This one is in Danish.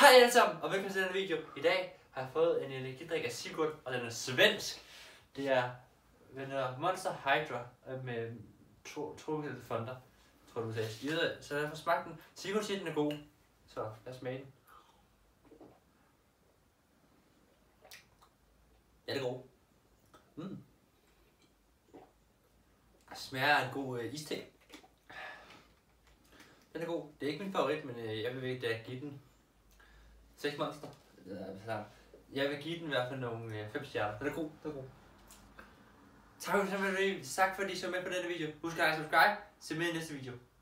Hej alle sammen, og velkommen til denne video. I dag har jeg fået en energidrik af Sigurd, og den er svensk. Det er Monster Hydra med tropiske fonder, tror du sagde. Så jeg får smagt den. Sigurd siger, den er god, så lad os smage den. Ja, det er god. Smager af en god iste. Den er god. Det er ikke min favorit, men jeg vil da give den 6 monster. Jeg vil give den i hvert fald nogle 5 stjerner. Den er god. Den er god. Tak fordi I så med på denne video. Husk at subscribe. Se med i næste video.